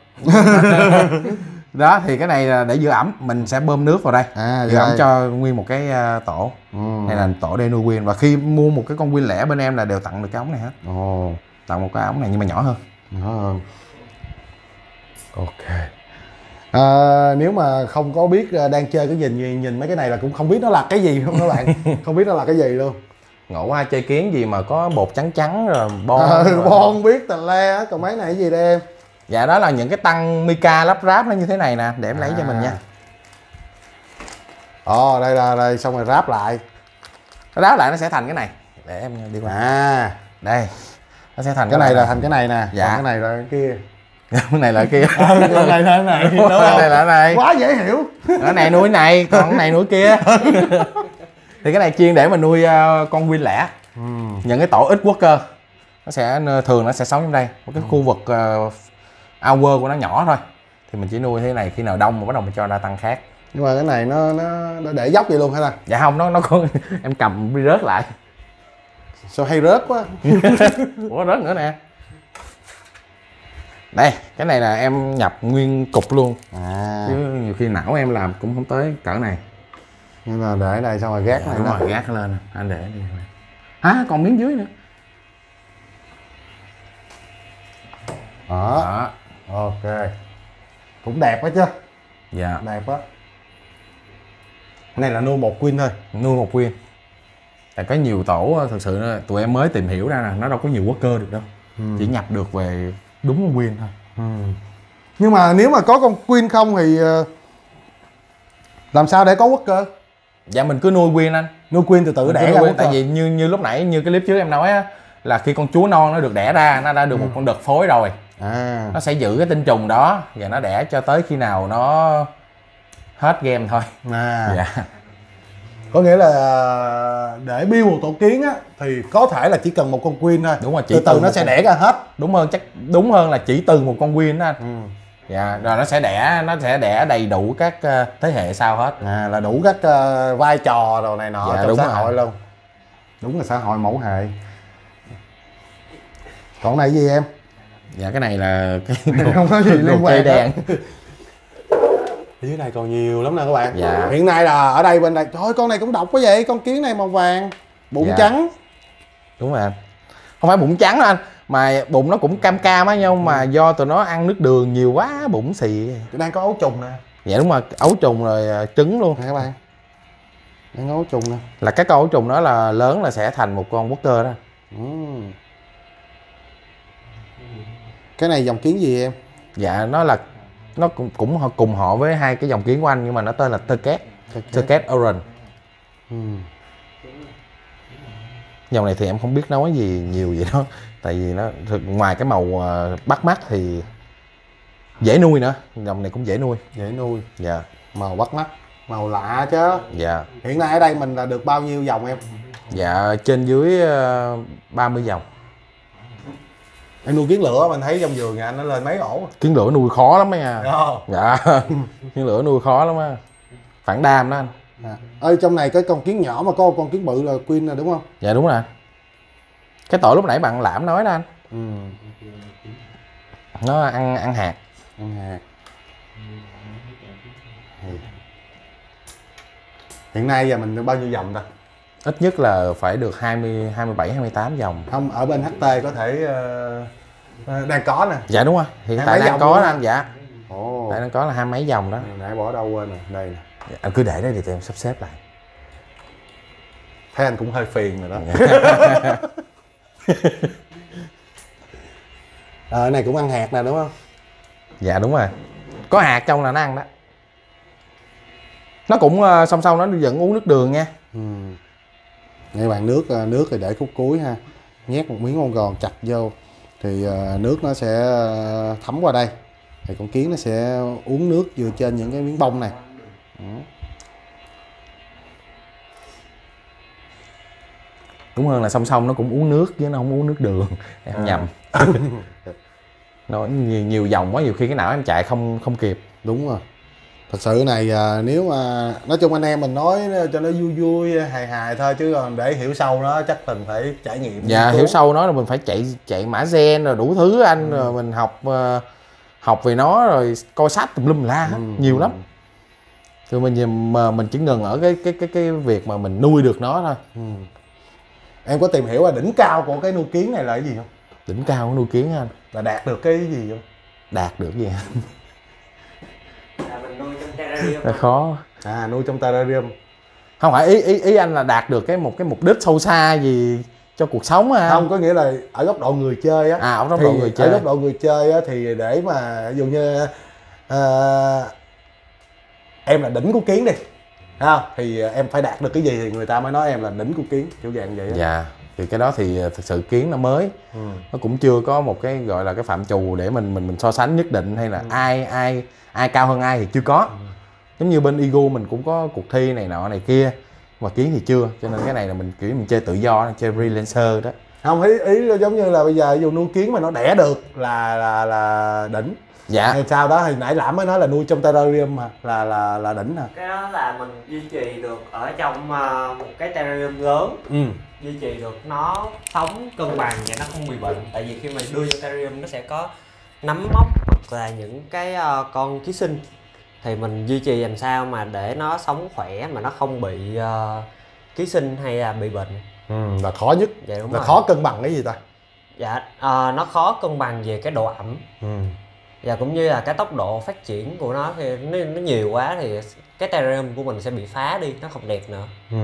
Đó thì cái này là để giữ ẩm, mình sẽ bơm nước vào đây. À, Giữ ẩm vậy. cho nguyên một cái uh, tổ. Ừ. Đây là tổ để nuôi quyên, và khi mua một cái con quyên lẻ bên em là đều tặng được cái ống này hết. Ồ, Tặng một cái ống này nhưng mà nhỏ hơn. nhỏ hơn. Ok. À, nếu mà không có biết à, đang chơi cái gì, nhìn, nhìn mấy cái này là cũng không biết nó là cái gì luôn các bạn. Không biết nó là cái gì luôn. Ngộ quá, chơi kiến gì mà có bột trắng trắng rồi bon. Ờ, rồi. bon biết tà le á, còn mấy này cái gì đây em? Dạ đó là những cái tăng mica lắp ráp nó như thế này nè, để em lấy cho mình nha. Ồ, đây là đây, xong rồi ráp lại. Nó ráp lại nó sẽ thành cái này. Để em đi qua. À, Đây. Nó sẽ thành cái này là này. thành cái này nè. Dạ. Còn cái này là cái kia. Cái này là cái kia. Ờ, cái này là cái này. Đúng Cái không? này là cái này. Quá dễ hiểu. Cái này nuôi này, còn cái này nuôi kia. Thì cái này chuyên để mà nuôi uh, con quyên lẻ. Ừ. Những cái tổ ít quốc cơ nó sẽ thường nó sẽ sống trong đây, một cái khu vực uh, hour của nó nhỏ thôi, thì mình chỉ nuôi thế này, khi nào đông mà bắt đầu mình cho ra tăng khác. Nhưng mà cái này nó nó, nó để dốc vậy luôn hả ta? Dạ không, nó nó có em cầm đi rớt lại. Sao hay rớt quá. Ủa rớt nữa nè. Đây cái này là em nhập nguyên cục luôn. À, Chứ nhiều khi não em làm cũng không tới cỡ này. nhưng mà để đây xong rồi gác Dạ, này đúng lên. rồi, gác lên anh để đi. Hả, còn miếng dưới nữa. Đó. Đó. Ok. Cũng đẹp quá chứ. Dạ. Đẹp quá. Này là nuôi một quyên thôi. Nuôi một quyên. Tại có nhiều tổ thực sự là tụi em mới tìm hiểu ra là nó đâu có nhiều quốc cơ được đâu. Ừ. Chỉ nhập được về đúng con quyên thôi. Ừ. Nhưng mà nếu mà có con quyên không thì ờ, làm sao để có quốc cơ? Dạ mình cứ nuôi quyên anh. Nuôi quyên từ từ Mình cứ đẻ nuôi ra quyên, quốc tại cơ. vì như như lúc nãy như cái clip trước em nói á, là khi con chúa non nó được đẻ ra, nó đã được một con đực phối rồi, À. nó sẽ giữ cái tinh trùng đó và nó đẻ cho tới khi nào nó hết game thôi. À. Dạ. Có nghĩa là ờ, để build một tổ kiến á thì có thể là chỉ cần một con quyên thôi. Đúng rồi, chỉ từ từ từ nó một sẽ con- đẻ ra hết. Đúng hơn, chắc đúng hơn là chỉ từ một con quyên đó anh. Ừ. Dạ, rồi nó sẽ đẻ nó sẽ đẻ đầy đủ các ờ, thế hệ sau hết. À, là đủ các ờ, vai trò đồ này nọ Dạ, trong đúng xã rồi. hội luôn. Đúng là xã hội mẫu hệ. Còn này gì em? Dạ cái này là cái Không có gì đồ liên quan cây hết. đen. Dưới này còn nhiều lắm nè các bạn. Dạ. Hiện nay là ở đây bên đây, trời ơi, con này cũng độc quá vậy, con kiến này màu vàng, bụng Dạ. trắng. Đúng rồi anh. Không phải bụng trắng đâu anh, mà bụng nó cũng cam cam á, nhưng mà do tụi nó ăn nước đường nhiều quá bụng xì. Đang có ấu trùng nè. Dạ đúng rồi, ấu trùng rồi à, trứng luôn. Nè các bạn. Đang có ấu trùng nè. Là các con ấu trùng đó là lớn là sẽ thành một con quốc cơ đó. Ừ. Cái này dòng kiến gì em? Dạ nó là nó cũng cũng họ- cùng họ với hai cái dòng kiến của anh, nhưng mà nó tên là tơ két. Turquoise Orange. Ừ. Dòng này thì em không biết nói gì nhiều vậy đó, tại vì nó ngoài cái màu uh, bắt mắt thì dễ nuôi nữa, dòng này cũng dễ nuôi. Dễ nuôi. Dạ. Màu bắt mắt, màu lạ chứ. Dạ. Hiện nay ở đây mình là được bao nhiêu dòng em? Dạ trên dưới uh, ba mươi dòng. Em nuôi kiến lửa mình thấy trong vườn nhà anh nó lên mấy ổ. Kiến lửa nuôi khó lắm nha. Oh. Dạ. Kiến lửa nuôi khó lắm á. Phản đam đó anh. À. Ơi trong này cái con kiến nhỏ mà có con kiến bự là Queen là đúng không? Dạ đúng rồi. Cái tội lúc nãy bạn Lãm nói đó anh. Ừ. Nó ăn ăn hạt. Ăn hạt. Hiện nay giờ mình được bao nhiêu dòng ta? Ít nhất là phải được hai mươi, hai mươi bảy, hai mươi tám dòng. Không, ở bên hát tê có thể uh, đang có nè. Dạ đúng rồi, hiện hai tại mấy đang dòng có luôn đó á. anh. Dạ. Ồ. Tại đang có là hai mấy dòng đó. Nãy bỏ đâu quên rồi, đây nè. Dạ, anh cứ để đây thì em sắp xếp lại. Thấy anh cũng hơi phiền rồi đó. Ờ, cái này cũng ăn hạt nè đúng không? Dạ đúng rồi. Có hạt trong là nó ăn đó. Nó cũng uh, song song nó vẫn uống nước đường nha. Ừ. Đây bạn nước nước thì để khúc cuối ha. Nhét một miếng ngon gòn chặt vô thì uh, nước nó sẽ thấm qua đây. Thì con kiến nó sẽ uống nước vừa trên những cái miếng bông này. Ừ. Đúng hơn là song song nó cũng uống nước chứ nó không uống nước đường. Em à. nhầm. Nó nhiều, nhiều dòng quá, nhiều khi cái não em chạy không không kịp. Đúng rồi. Thật sự này à, nếu mà nói chung anh em mình nói cho nó vui vui hài hài thôi, chứ còn để hiểu sâu nó chắc mình phải trải nghiệm. Dạ hiểu sâu nó là mình phải chạy chạy mã gen rồi đủ thứ anh. Ừ. Rồi mình học uh, học về nó rồi coi sách tùm lum la hết. Ừ. Nhiều lắm. Thì mình mà mình chỉ ngừng ở cái cái cái cái việc mà mình nuôi được nó thôi. Ừ. Em có tìm hiểu là đỉnh cao của cái nuôi kiến này là cái gì không? Đỉnh cao của nuôi kiến anh là đạt được cái gì không? Đạt được gì anh? Là mình nuôi trong terrarium. Là khó. À nuôi trong terrarium. Không phải ý ý ý anh là đạt được cái một cái mục đích sâu xa gì cho cuộc sống à? Không, có nghĩa là ở góc độ người chơi á. À ở góc độ người chơi. Ở góc độ người chơi á thì để mà ví dụ như à, em là đỉnh của kiến đi. Không? Thì em phải đạt được cái gì thì người ta mới nói em là đỉnh của kiến, kiểu dạng vậy đó. Dạ. Thì cái đó thì thực sự kiến nó mới. Ừ. Nó cũng chưa có một cái gọi là cái phạm trù để mình mình mình so sánh nhất định hay là ừ. ai ai ai cao hơn ai thì chưa có. Ừ. Giống như bên Ego mình cũng có cuộc thi này nọ này kia mà kiến thì chưa, cho nên cái này là mình kiểu mình chơi tự do, chơi freelancer đó. Không, ý ý giống như là bây giờ ví dụ nuôi kiến mà nó đẻ được là là là đỉnh. Dạ. Hay sau đó thì nãy Lãm mới nói là nuôi trong terrarium mà là là là đỉnh hả? Cái đó là mình duy trì được ở trong uh, một cái terrarium lớn. Ừ. Duy trì được nó sống cân bằng và nó không bị bệnh. Tại vì khi mà đưa vô terrarium nó sẽ có nấm mốc hoặc là những cái uh, con ký sinh, thì mình duy trì làm sao mà để nó sống khỏe mà nó không bị uh, ký sinh hay là bị bệnh. Ừ, là khó nhất. Dạ, đúng là rồi. Khó cân bằng cái gì ta? Dạ uh, nó khó cân bằng về cái độ ẩm. Ừ. Và cũng như là cái tốc độ phát triển của nó, thì nó, nó nhiều quá thì cái terrarium của mình sẽ bị phá đi, nó không đẹp nữa. Ừ.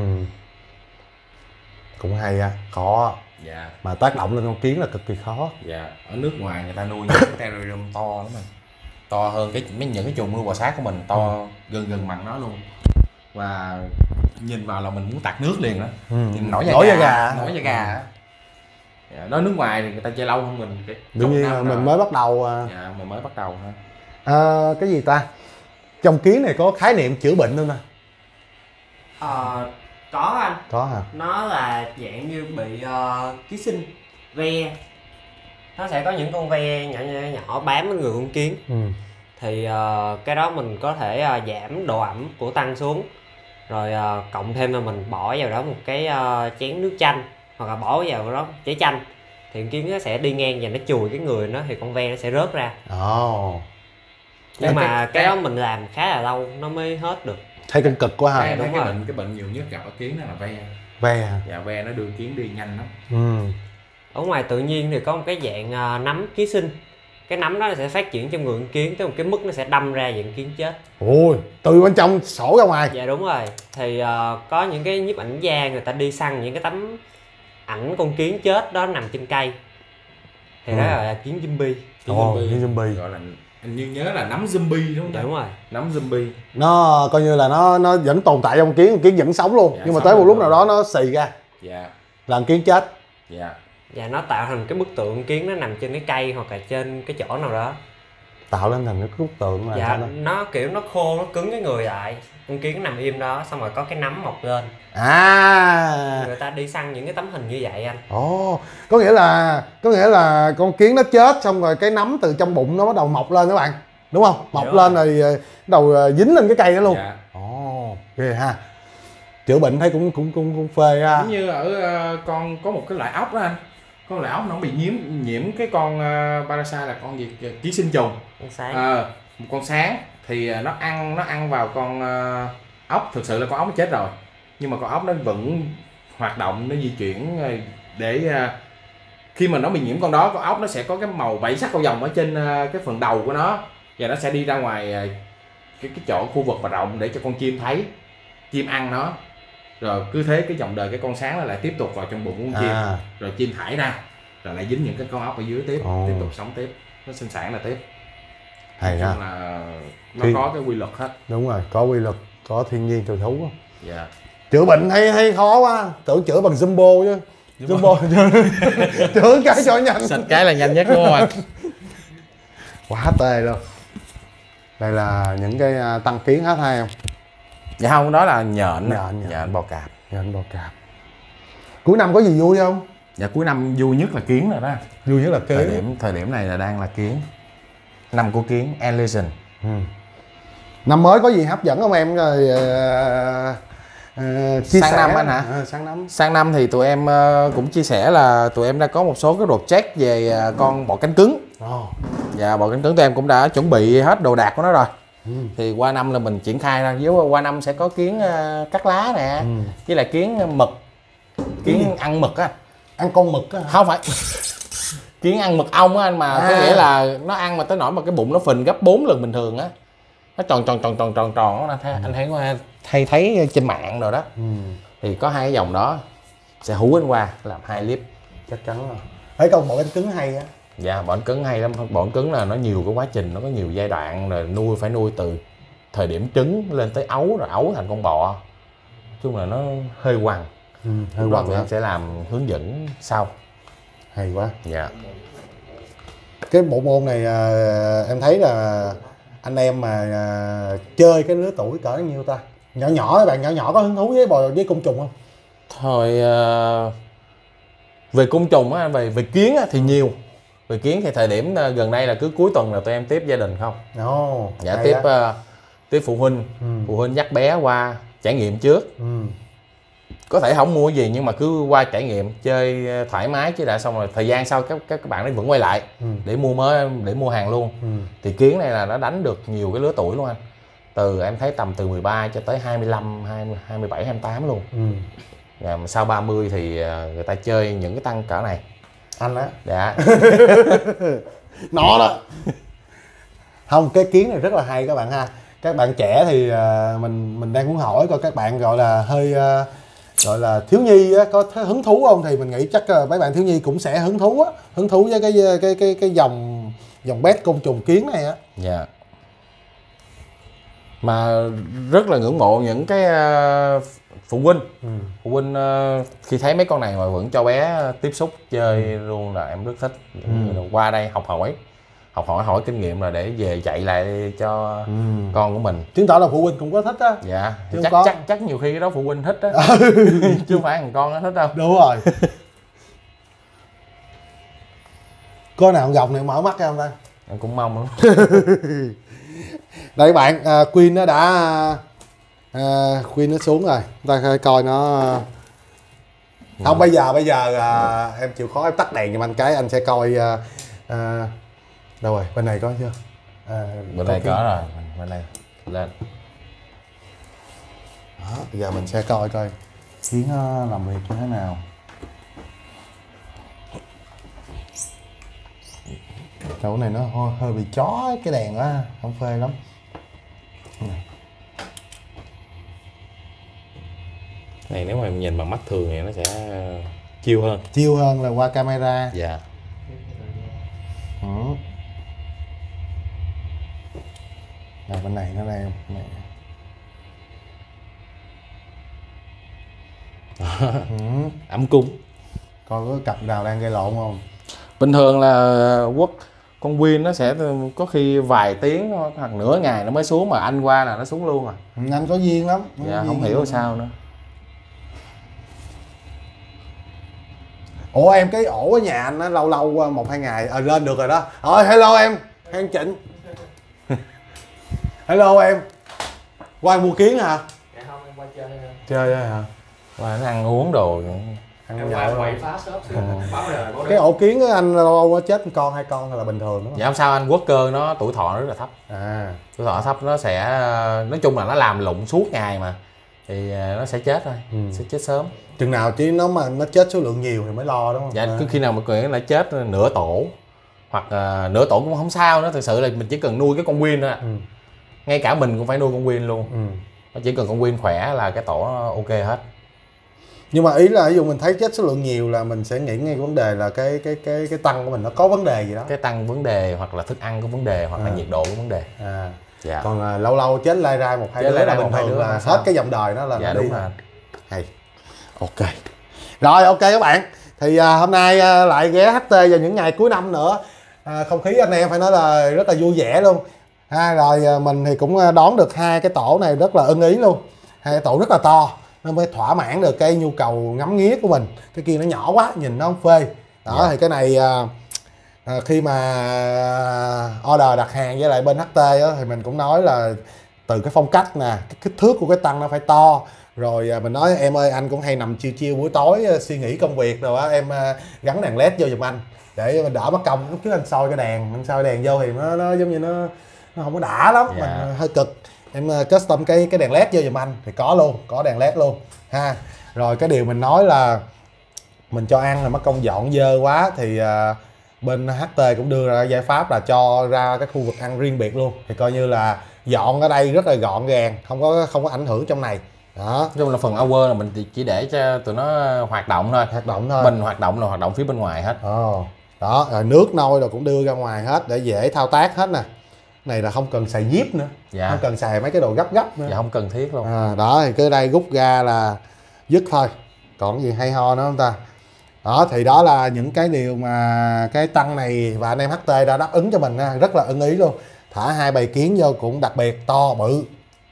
Cũng hay ha, khó. Dạ. Mà tác động lên con kiến là cực kỳ khó. Dạ. Ở nước ngoài người ta nuôi những cái terrarium to lắm rồi, to hơn cái mấy những cái chuồng nuôi bò sát của mình, to ừ. gần gần bằng nó luôn. Và nhìn vào là mình muốn tạt nước liền đó. Ừ. Nổi da nổi gà, gà, nổi da gà. Ừ. Dạ, nói nước ngoài thì người ta chơi lâu hơn mình. Đương nhiên mình rồi. Mới bắt đầu à. Dạ, mình mới bắt đầu ha. À, cái gì ta? Trong kiến này có khái niệm chữa bệnh không ta? Ờ, có anh. Có hả? Nó là dạng như bị uh, ký sinh, ve. Nó sẽ có những con ve nhỏ nhỏ, nhỏ bám lên người con kiến. Ừ. Thì uh, cái đó mình có thể uh, giảm độ ẩm của tăng xuống. Rồi uh, cộng thêm là mình bỏ vào đó một cái uh, chén nước chanh, hoặc là bỏ vào đó trái chanh, thì con kiến nó sẽ đi ngang và nó chùi cái người nó, thì con ve nó sẽ rớt ra. Ồ. Oh. Nhưng mà cái, cái đó mình làm khá là lâu nó mới hết được. Thấy cân cực quá ha. Cái, đúng cái bệnh cái bệnh nhiều nhất gặp ở kiến đó là ve. Ve hả? Dạ, ve nó đưa kiến đi nhanh lắm. Ừ. Ở ngoài tự nhiên thì có một cái dạng uh, nấm ký sinh. Cái nấm đó sẽ phát triển trong người con kiến tới một cái mức nó sẽ đâm ra dạng kiến chết. Ôi, từ bên trong sổ ra ngoài. Dạ đúng rồi. Thì uh, có những cái nhiếp ảnh gia người ta đi săn những cái tấm ảnh con kiến chết đó nằm trên cây, thì ừ. đó là kiến zombie. Ồ, kiến zombie. Gọi là hình như nhớ là nấm zombie đúng không? Đúng rồi. Nấm zombie. Nó coi như là nó nó vẫn tồn tại trong con kiến, con kiến vẫn sống luôn. Dạ, nhưng mà sống tới một được lúc rồi. nào đó nó xì ra Dạ. là con kiến chết. Dạ. Và nó tạo thành cái bức tượng kiến nó nằm trên cái cây hoặc là trên cái chỗ nào đó. Tạo lên thành cái bức tượng là Dạ, sao đó? nó kiểu nó khô, nó cứng cái người lại. Con kiến nó nằm im đó, xong rồi có cái nấm mọc lên. À, Người ta đi săn những cái tấm hình như vậy anh. ồ, có nghĩa là có nghĩa là con kiến nó chết xong rồi cái nấm từ trong bụng nó bắt đầu mọc lên các bạn, đúng không? Mọc Đúng lên rồi. rồi ờ, bắt đầu ờ, dính lên cái cây đó luôn. Dạ. Ồ, ghê ha. Chữa bệnh thấy cũng cũng cũng cũng phê ha. Giống như ở uh, con có một cái loại ốc đó anh, con loại ốc nó bị nhiễm nhiễm cái con uh, parasite là con gì, ký sinh trùng. Con sáng. À, một con sáng thì nó ăn nó ăn vào con uh, ốc, thực sự là con ốc nó chết rồi nhưng mà con ốc nó vẫn hoạt động, nó di chuyển để uh, khi mà nó bị nhiễm con đó, con ốc nó sẽ có cái màu bảy sắc cầu vồng ở trên uh, cái phần đầu của nó và nó sẽ đi ra ngoài uh, cái cái chỗ khu vực mà rộng để cho con chim thấy, chim ăn nó, rồi cứ thế cái dòng đời cái con sáng nó lại tiếp tục vào trong bụng của con chim, À. rồi chim thải ra rồi lại dính những cái con ốc ở dưới tiếp, Ồ. tiếp tục sống tiếp, nó sinh sản là tiếp. Hay Nói ha. chung là nó Thì- có cái quy luật hết. Đúng rồi, có quy luật, có thiên nhiên từ thú. Dạ. Chữa bệnh hay hay khó quá, tưởng chữa bằng Jumbo chứ. Jumbo chữa cái cho nhanh. Xịt cái là nhanh nhất đúng không anh? Quá tê luôn. Đây là những cái à, tăng kiến hết hay không? Dạ không, đó là nhện, Nhện, nhện. nhện bò cạp. Nhện bò cạp. Cuối năm có gì vui không? Dạ cuối năm vui nhất là kiến rồi đó. Vui nhất là Thời kiến. điểm thời điểm này là đang là kiến. Năm của kiến, Elysian. Ừ. Năm mới có gì hấp dẫn không em? Rồi uh, uh, chia Sang sẻ. năm anh hả? À, sang năm. Sang năm thì tụi em ờ, cũng chia sẻ là tụi em đã có một số cái project về ờ, con bọ cánh cứng. Ồ. Và bọ cánh cứng tụi em cũng đã chuẩn bị hết đồ đạc của nó rồi. Ừ. Thì qua năm là mình triển khai ra, với qua năm sẽ có kiến ờ, cắt lá nè, Ừ. với lại kiến mực, kiến ăn mực á. Ăn con mực á. Không phải kiến ăn mực ong á anh, mà À. có nghĩa là nó ăn mà tới nỗi mà cái bụng nó phình gấp bốn lần bình thường á, nó tròn tròn tròn tròn tròn tròn đó, anh thấy qua hay thấy trên mạng rồi đó. Ừ. Thì có hai cái dòng đó sẽ hú anh qua làm hai clip. Chắc chắn rồi. Thấy con bọ cánh cứng hay á. Dạ bọn cứng hay lắm, bọn cứng là nó nhiều cái quá trình, nó có nhiều giai đoạn, rồi nuôi phải nuôi từ thời điểm trứng lên tới ấu, rồi ấu thành con bọ. Nói chung là nó hơi quằn. Ừ, hơi Lúc đó quằn tụi á. em sẽ làm hướng dẫn sau. Hay quá. Dạ. Cái bộ môn này à, em thấy là anh em mà à, chơi cái lứa tuổi cỡ nhiêu ta? Nhỏ nhỏ các bạn nhỏ nhỏ có hứng thú với bò với côn trùng không? Thôi ờ, về côn trùng á, về về kiến á, thì nhiều. Về kiến thì thời điểm ờ, gần đây là cứ cuối tuần là tụi em tiếp gia đình không. Ồ. Dạ hay tiếp á. ờ, tiếp phụ huynh, Ừ. phụ huynh dắt bé qua trải nghiệm trước. Ừ. Có thể không mua gì nhưng mà cứ qua trải nghiệm chơi ờ, thoải mái chứ đã, xong rồi thời gian sau các các các bạn ấy vẫn quay lại Ừ. để mua mới, để mua hàng luôn. Ừ. Thì kiến này là nó đánh được nhiều cái lứa tuổi luôn anh. Từ em thấy tầm từ mười ba cho tới hai mươi lăm, hai mươi, hai mươi bảy, hai mươi tám luôn. Ừ. Dạ, mà sau ba mươi thì ờ, người ta chơi những cái tăng cỡ này. Anh á. Dạ. Nó đó. Không, cái kiến này rất là hay các bạn ha. Các bạn trẻ thì à, mình mình đang muốn hỏi coi các bạn gọi là hơi à, gọi là thiếu nhi á, có th- hứng thú không, thì mình nghĩ chắc à, mấy bạn thiếu nhi cũng sẽ hứng thú á, hứng thú với cái cái cái cái dòng dòng pet côn trùng kiến này á. Dạ. Mà rất là ngưỡng mộ những cái ờ, phụ huynh. Ừ. Phụ huynh ờ, khi thấy mấy con này mà vẫn cho bé tiếp xúc chơi luôn là em rất thích. Ừ. Qua đây học hỏi, học hỏi hỏi kinh nghiệm là để về dạy lại cho Ừ. con của mình. Chứng tỏ là phụ huynh cũng có thích á. Dạ. Chứ không Chắc có. chắc chắc nhiều khi cái đó phụ huynh thích á, chứ không phải thằng con nó thích đâu. Đúng rồi. Có nào gồng này mở mắt ra không ta? Em cũng mong lắm. Đây các bạn, à, Queen nó đã à, Queen nó xuống rồi, ta coi- coi nó. Không, bây giờ bây giờ à, em chịu khó em tắt đèn giùm anh cái, anh sẽ coi à, à, đâu rồi, bên này có chưa? À, Bên đây cái- có rồi, bên đây lên. Đó, bây giờ mình sẽ coi coi Kiến nó làm việc như thế nào. Chỗ này nó hơi, hơi bị chó cái đèn quá, không phê lắm. Này nếu mà em nhìn bằng mắt thường thì nó sẽ chiêu hơn. Chiêu hơn là qua camera. Dạ. Ừ. Rồi bên này nó đang này. Ừ. Ẩm cung. Coi có cặp nào đang gây lộn không? Bình thường là quất con Win nó sẽ có khi vài tiếng hoặc nửa ngày nó mới xuống, mà anh qua là nó xuống luôn à. Ừ, anh có duyên lắm. Có Dạ, duyên không hiểu lắm. sao nữa. Ủa em cái ổ ở nhà anh á, lâu lâu một hai ngày à, lên được rồi đó. Rồi hello em, Hang Trịnh. Hello em. Qua mua kiến hả? Dạ không, em qua chơi thôi. Chơi thôi hả? Qua nó ăn uống đồ. Ăn Em nhậu qua thôi. quậy phá shop xíu, báo đời báo Cái ổ kiến á anh lâu lâu nó chết một con hai con là bình thường đó. Dạ không sao anh, quốc cơ nó tuổi thọ nó rất là thấp. À. Tuổi thọ thấp nó sẽ nói chung là nó làm lụng suốt ngày mà thì nó sẽ chết thôi. Ừ. Sẽ chết sớm. Chừng nào chứ nó mà nó chết số lượng nhiều thì mới lo đúng không? Dạ, à. cứ khi nào mà nó chết nửa tổ hoặc uh, nửa tổ cũng không sao nữa, thực sự là mình chỉ cần nuôi cái con Win thôi. Ừ. Ngay cả mình cũng phải nuôi con Win luôn. Ừ. Nó chỉ cần con Win khỏe là cái tổ nó ok hết. Nhưng mà ý là ví dụ mình thấy chết số lượng nhiều là mình sẽ nghĩ ngay vấn đề là cái cái cái cái tăng của mình nó có vấn đề gì đó. Cái tăng vấn đề hoặc là thức ăn có vấn đề hoặc à. là nhiệt độ có vấn đề. À. Dạ. Còn à, lâu lâu chết lai ra một hai chết đứa là bình thường là hết cái dòng đời đó là dạ, nó đúng đi. rồi. Hay. Ok. Rồi ok các bạn. Thì à, hôm nay à, lại ghé hát tê vào những ngày cuối năm nữa. À, không khí anh em phải nói là rất là vui vẻ luôn. Ha, rồi à, mình thì cũng đón được hai cái tổ này rất là ưng ý luôn. Hai cái tổ rất là to. Nó mới thỏa mãn được cái nhu cầu ngắm nghía của mình. Cái kia nó nhỏ quá, nhìn nó không phê. Đó dạ. Thì cái này à, à, khi mà order đặt hàng với lại bên hát tê đó, thì mình cũng nói là từ cái phong cách nè, cái kích thước của cái tăng nó phải to. Rồi à, mình nói em ơi anh cũng hay nằm chiêu chiêu buổi tối à, suy nghĩ công việc rồi á, em à, gắn đèn led vô giùm anh để mình đỡ mất công. Lúc trước anh soi cái đèn, anh soi đèn vô thì nó, nó giống như nó nó không có đã lắm, dạ. Mình hơi cực. Em custom cái cái đèn led vô giùm anh thì có luôn, có đèn led luôn ha. Rồi cái điều mình nói là mình cho ăn là mất công dọn dơ quá thì uh, bên hát tê cũng đưa ra giải pháp là cho ra cái khu vực ăn riêng biệt luôn, thì coi như là dọn ở đây rất là gọn gàng, không có không có ảnh hưởng trong này. Đó. Trong là phần hour là mình chỉ để cho tụi nó hoạt động thôi, hoạt động thôi. Mình hoạt động là hoạt động phía bên ngoài hết. Ồ. Đó, rồi nước nôi rồi cũng đưa ra ngoài hết để dễ thao tác hết nè. Này là không cần xài zip nữa, dạ. Không cần xài mấy cái đồ gấp gấp nữa. Dạ không cần thiết luôn. À, đó thì cái đây rút ra là dứt thôi, còn gì hay ho nữa không ta. Đó thì đó là những cái điều mà cái tăng này và anh em hát tê đã đáp ứng cho mình ha, rất là ưng ý luôn. Thả hai bầy kiến vô cũng đặc biệt to bự,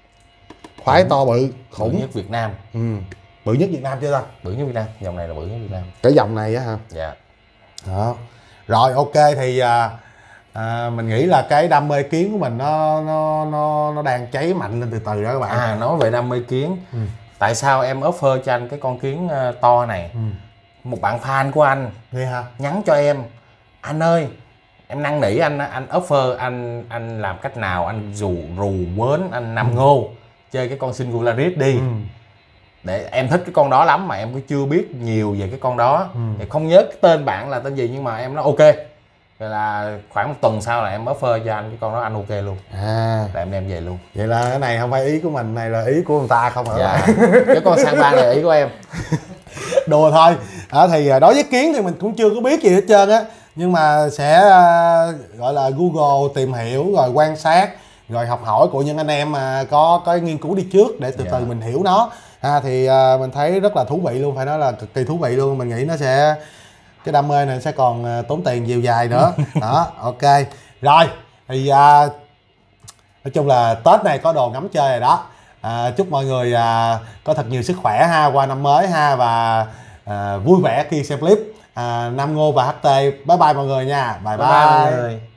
khoái to bự khủng. Bự nhất Việt Nam. Ừ. Bự nhất Việt Nam chưa ta? Bự nhất Việt Nam, dòng này là bự nhất Việt Nam. Cái dòng này á hả? Dạ. Đó. Rồi ok thì à, à, mình nghĩ là cái đam mê kiến của mình nó nó nó nó đang cháy mạnh lên từ từ đó các bạn. À, nói về đam mê kiến, ừ. Tại sao em offer cho anh cái con kiến uh, to này? Ừ. Một bạn fan của anh Nghe hả? nhắn cho em, anh ơi em năn nỉ anh, anh offer anh anh làm cách nào anh dù rù quến anh Nam Ngô chơi cái con Singularis đi. Ừ. Để em thích cái con đó lắm mà em cũng chưa biết nhiều về cái con đó. Ừ. Thì không nhớ cái tên bạn là tên gì nhưng mà em nói ok. Rồi là khoảng một tuần sau là em offer cho anh cái con đó, anh ok luôn. À, là em đem về luôn. Vậy là cái này không phải ý của mình, này là ý của người ta không hả? Dạ. Cái con sang bang này là ý của em. Đùa thôi. À, thì đối với kiến thì mình cũng chưa có biết gì hết trơn á, nhưng mà sẽ uh, gọi là Google tìm hiểu rồi quan sát rồi học hỏi của những anh em mà có có nghiên cứu đi trước để từ dạ. từ mình hiểu nó. À, thì uh, mình thấy rất là thú vị luôn, phải nói là cực kỳ thú vị luôn. Mình nghĩ nó sẽ, cái đam mê này sẽ còn uh, tốn tiền nhiều dài nữa. Đó, ok. Rồi thì uh, nói chung là Tết này có đồ ngắm chơi rồi đó. À, chúc mọi người à, có thật nhiều sức khỏe ha qua năm mới ha, và à, vui vẻ khi xem clip. à, Nam Ngô và hát tê bye bye mọi người nha. Bye bye, bye, bye mọi người.